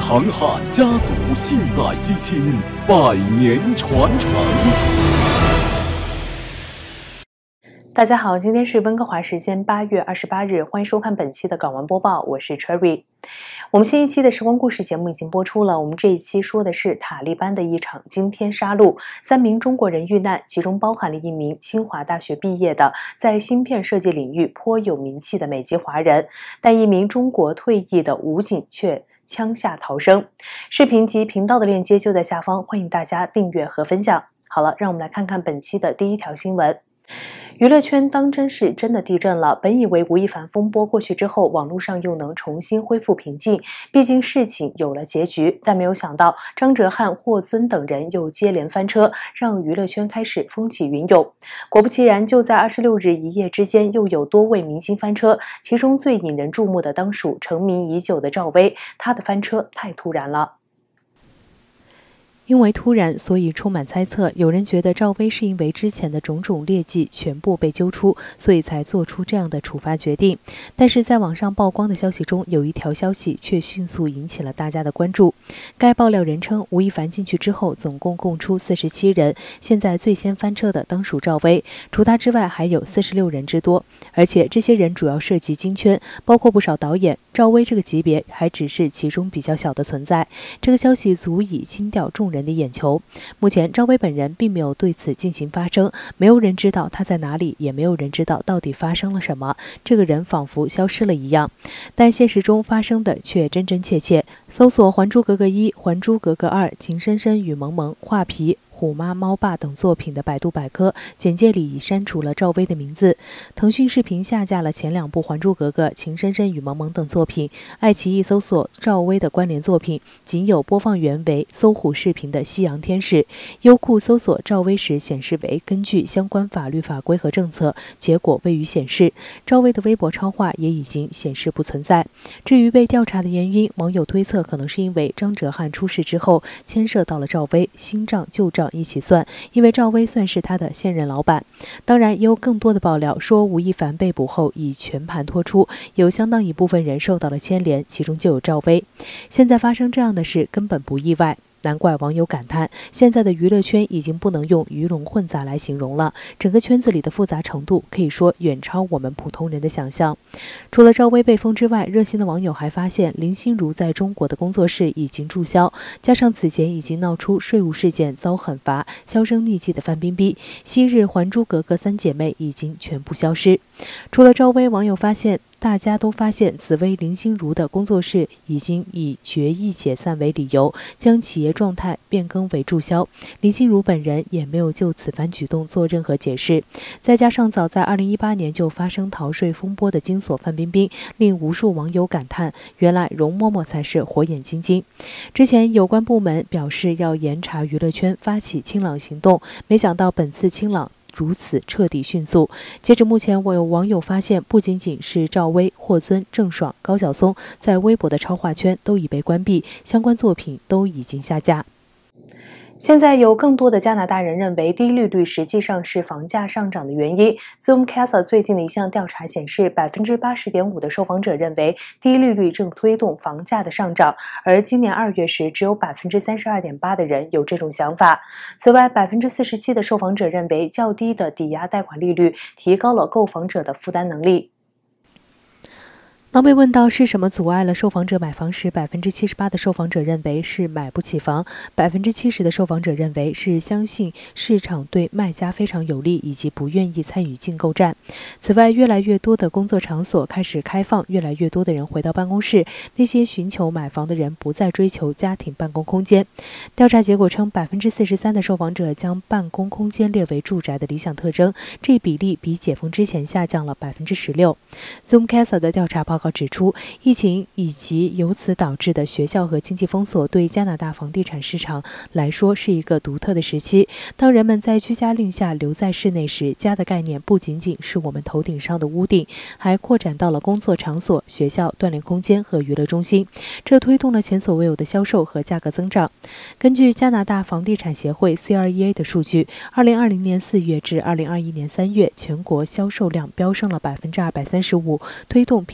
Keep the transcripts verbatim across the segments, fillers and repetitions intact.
唐汉家族信贷基金百年传承。 大家好，今天是温哥华时间八月二十八日，欢迎收看本期的港湾播报，我是 Cherry。我们新一期的时光故事节目已经播出了，我们这一期说的是塔利班的一场惊天杀戮，三名中国人遇难，其中包含了一名清华大学毕业的，在芯片设计领域颇有名气的美籍华人，但一名中国退役的武警却枪下逃生。视频及频道的链接就在下方，欢迎大家订阅和分享。好了，让我们来看看本期的第一条新闻。娱乐圈当真是真的地震了，本以为吴亦凡风波过去之后，网络上又能重新恢复平静，毕竟事情有了结局，但没有想到张哲瀚、霍尊等人又接连翻车，让娱乐圈开始风起云涌。果不其然，就在二十六日一夜之间，又有多位明星翻车，其中最引人注目的当属成名已久的赵薇，她的翻车太突然了。因为突然，所以充满猜测。有人觉得赵薇是因为之前的种种劣迹全部被揪出，所以才做出这样的处罚决定。但是在网上曝光的消息中，有一条消息却迅速引起了大家的关注。该爆料人称，吴亦凡进去之后，总共供出四十七人，现在最先翻车的当属赵薇，除他之外还有四十六人之多。而且这些人主要涉及金圈，包括不少导演。赵薇这个级别还只是其中比较小的存在。这个消息足以惊掉众人的眼球。目前赵薇本人并没有对此进行发声，没有人知道她在哪里，也没有人知道到底发生了什么，这个人仿佛消失了一样。但现实中发生的却真真切切。搜索《还珠格格一》《还珠格格二》《情深深雨蒙蒙》《画皮》虎妈猫爸等作品的百度百科简介里已删除了赵薇的名字。腾讯视频下架了前两部《还珠格格》《情深深雨蒙蒙》等作品。爱奇艺搜索赵薇的关联作品，仅有播放源为搜狐视频的《西洋天使》。优酷搜索赵薇时显示为根据相关法律法规和政策，结果未予显示。赵薇的微博超话也已经显示不存在。至于被调查的原因，网友推测可能是因为张哲瀚出事之后牵涉到了赵薇，新账旧账一起算，因为赵薇算是他的现任老板。当然也有更多的爆料说吴亦凡被捕后已全盘托出，有相当一部分人受到了牵连，其中就有赵薇。现在发生这样的事根本不意外，难怪网友感叹，现在的娱乐圈已经不能用鱼龙混杂来形容了，整个圈子里的复杂程度可以说远超我们普通人的想象。除了赵薇被封之外，热心的网友还发现林心如在中国的工作室已经注销，加上此前已经闹出税务事件遭狠罚、销声匿迹的范冰冰，昔日《还珠格格》三姐妹已经全部消失。除了赵薇，网友发现大家都发现紫薇林心如的工作室已经以决议解散为理由，将企业状态变更为注销。林心如本人也没有就此番举动做任何解释。再加上早在二零一八年就发生逃税风波的金锁范冰冰，令无数网友感叹，原来容嬷嬷才是火眼金睛。之前有关部门表示要严查娱乐圈，发起清朗行动，没想到本次清朗如此彻底迅速。截至目前，我有网友发现，不仅仅是赵薇、霍尊、郑爽、高晓松在微博的超话圈都已被关闭，相关作品都已经下架。现在有更多的加拿大人认为低利率实际上是房价上涨的原因。Zoomcasa 最近的一项调查显示， 百分之八十点五 的受访者认为低利率正推动房价的上涨，而今年二月时只有 百分之三十二点八 的人有这种想法。此外 百分之四十七 的受访者认为较低的抵押贷款利率提高了购房者的负担能力。当被问到是什么阻碍了受访者买房时， 百分之七十八 的受访者认为是买不起房， 百分之七十 的受访者认为是相信市场对卖家非常有利，以及不愿意参与竞购战。此外，越来越多的工作场所开始开放，越来越多的人回到办公室，那些寻求买房的人不再追求家庭办公空间。调查结果称， 百分之四十三 的受访者将办公空间列为住宅的理想特征，这一比例比解封之前下降了 百分之十六。 Zoomcasa 的调查报告指出，疫情以及由此导致的学校和经济封锁对加拿大房地产市场来说是一个独特的时期。当人们在居家令下留在室内时，家的概念不仅仅是我们头顶上的屋顶，还扩展到了工作场所、学校、锻炼空间和娱乐中心，这推动了前所未有的销售和价格增长。根据加拿大房地产协会 C R E A 的数据，二零二零年四月至二零二一年三月，全国销售量飙升了 百分之二百三十五，推动平均房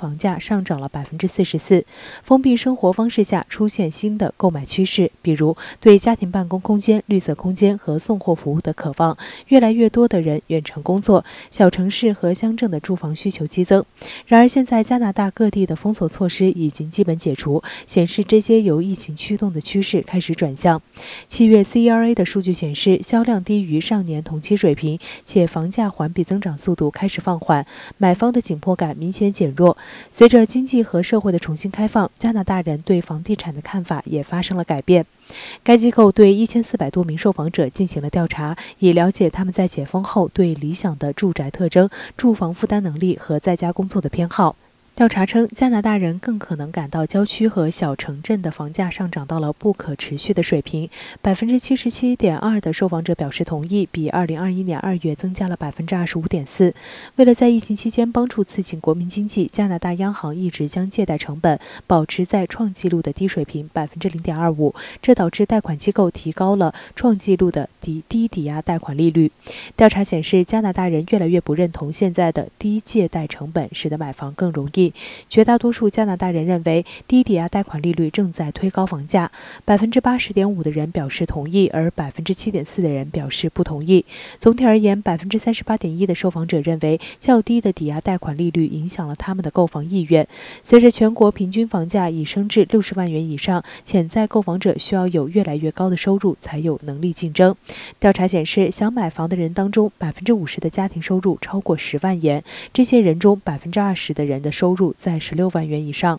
房价上涨了百分之四十四。封闭生活方式下出现新的购买趋势，比如对家庭办公空间、绿色空间和送货服务的渴望，越来越多的人远程工作，小城市和乡镇的住房需求激增。然而，现在加拿大各地的封锁措施已经基本解除，显示这些由疫情驱动的趋势开始转向。七月 C E R A 的数据显示，销量低于上年同期水平，且房价环比增长速度开始放缓，买方的紧迫感明显减弱。随着经济和社会的重新开放，加拿大人对房地产的看法也发生了改变。该机构对一千四百多名受访者进行了调查，以了解他们在解封后对理想的住宅特征、住房负担能力和在家工作的偏好。调查称，加拿大人更可能感到郊区和小城镇的房价上涨到了不可持续的水平。百分之七十七点二的受访者表示同意，比二零二一年二月增加了百分之二十五点四。为了在疫情期间帮助刺激国民经济，加拿大央行一直将借贷成本保持在创纪录的低水平百分之零点二五，这导致贷款机构提高了创纪录的低低抵押贷款利率。调查显示，加拿大人越来越不认同现在的低借贷成本使得买房更容易。绝大多数加拿大人认为低抵押贷款利率正在推高房价，百分之八十点五的人表示同意，而百分之七点四的人表示不同意。总体而言，百分之三十八点一的受访者认为较低的抵押贷款利率影响了他们的购房意愿。随着全国平均房价已升至六十万元以上，潜在购房者需要有越来越高的收入才有能力竞争。调查显示，想买房的人当中，百分之五十的家庭收入超过十万元，这些人中百分之二十的人的收入收入在十六万元以上。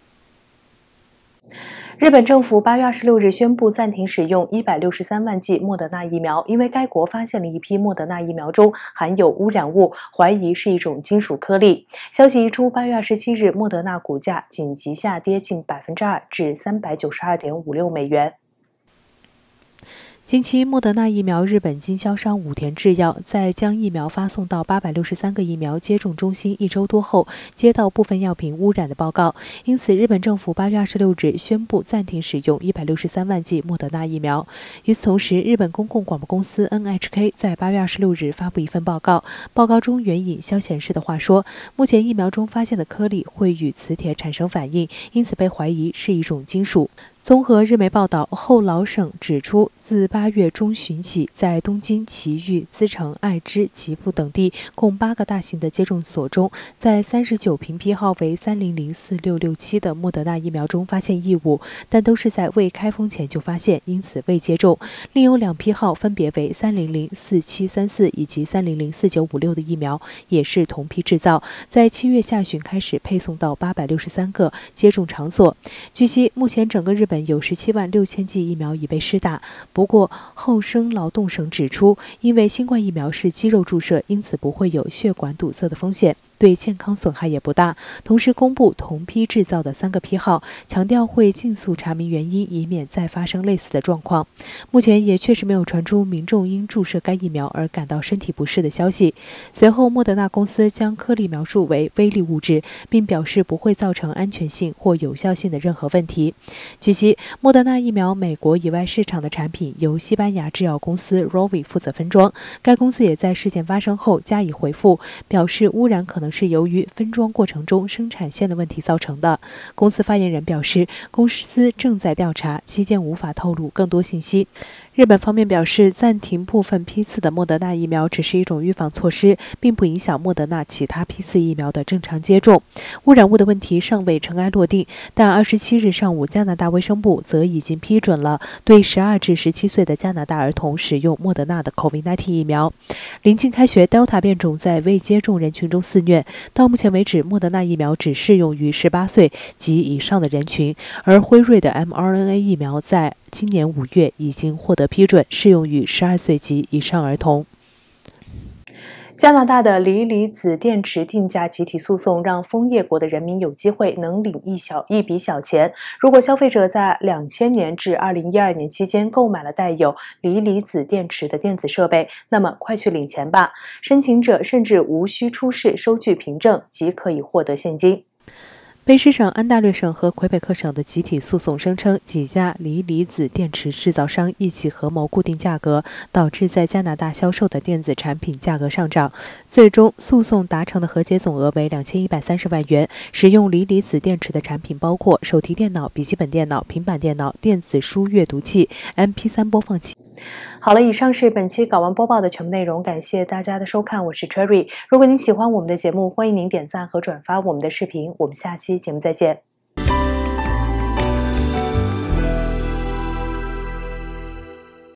日本政府八月二十六日宣布暂停使用一百六十三万剂莫德纳疫苗，因为该国发现了一批莫德纳疫苗中含有污染物，怀疑是一种金属颗粒。消息一出，八月二十七日，莫德纳股价紧急下跌近百分之二，至三百九十二点五六美元。近期，莫德纳疫苗日本经销商武田制药在将疫苗发送到八百六十三个疫苗接种中心一周多后，接到部分药品污染的报告，因此日本政府八月二十六日宣布暂停使用一百六十三万剂莫德纳疫苗。与此同时，日本公共广播公司 N H K 在八月二十六日发布一份报告，报告中援引消显示的话说，目前疫苗中发现的颗粒会与磁铁产生反应，因此被怀疑是一种金属。综合日媒报道，后老省指出，自八月中旬起，在东京、埼玉、滋城、爱知、岐阜等地共八个大型的接种所中，在三十九瓶批号为三零零四六六七的莫德纳疫苗中发现异物，但都是在未开封前就发现，因此未接种。另有两批号分别为三零零四七三四以及三零零四九五六的疫苗，也是同批制造，在七月下旬开始配送到八百六十三个接种场所。据悉，目前整个日本有十七万六千剂疫苗已被施打，不过厚生劳动省指出，因为新冠疫苗是肌肉注射，因此不会有血管堵塞的风险，对健康损害也不大。同时公布同批制造的三个批号，强调会尽速查明原因，以免再发生类似的状况。目前也确实没有传出民众因注射该疫苗而感到身体不适的消息。随后，莫德纳公司将颗粒描述为微粒物质，并表示不会造成安全性或有效性的任何问题。据悉，莫德纳疫苗美国以外市场的产品由西班牙制药公司 Rovi 负责分装，该公司也在事件发生后加以回复，表示污染可能是由于分装过程中生产线的问题造成的。公司发言人表示，公司正在调查，期间无法透露更多信息。日本方面表示，暂停部分批次的莫德纳疫苗只是一种预防措施，并不影响莫德纳其他批次疫苗的正常接种。污染物的问题尚未尘埃落定，但二十七日上午，加拿大卫生部则已经批准了对十二至十七岁的加拿大儿童使用莫德纳的 COVID 十九 疫苗。临近开学 ，Delta 变种在未接种人群中肆虐。到目前为止，莫德纳疫苗只适用于十八岁及以上的人群，而辉瑞的 M R N A 疫苗在今年五月已经获得批准，适用于十二岁及以上儿童。加拿大的锂离子电池定价集体诉讼让枫叶国的人民有机会能领一小一笔小钱。如果消费者在两千年至二零一二年期间购买了带有锂离子电池的电子设备，那么快去领钱吧！申请者甚至无需出示收据凭证即可以获得现金。 卑诗省、安大略省和魁北克省的集体诉讼声称，几家锂离子电池制造商一起合谋固定价格，导致在加拿大销售的电子产品价格上涨。最终，诉讼达成的和解总额为两千一百三十万元。使用锂离子电池的产品包括手提电脑、笔记本电脑、平板电脑、电子书阅读器、M P 三 播放器。好了，以上是本期睾丸播报的全部内容，感谢大家的收看，我是 Cherry。如果您喜欢我们的节目，欢迎您点赞和转发我们的视频，我们下期节目再见。